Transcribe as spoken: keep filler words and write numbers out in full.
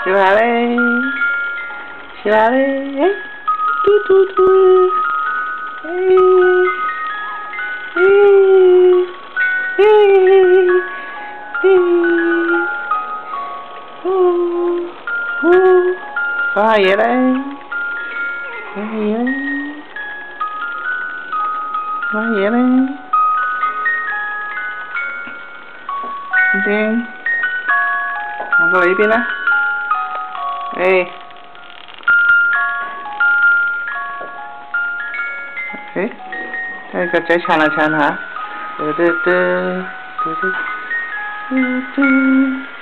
起来嘞，起来嘞，哎，嘟嘟嘟，哎，哎，哎，哎，哦，哦，八爷嘞，八爷嘞，八爷嘞，这边，往过来一边来。哎，哎，那个再抢了抢了哈，嘟嘟嘟，嘟嘟嘟嘟。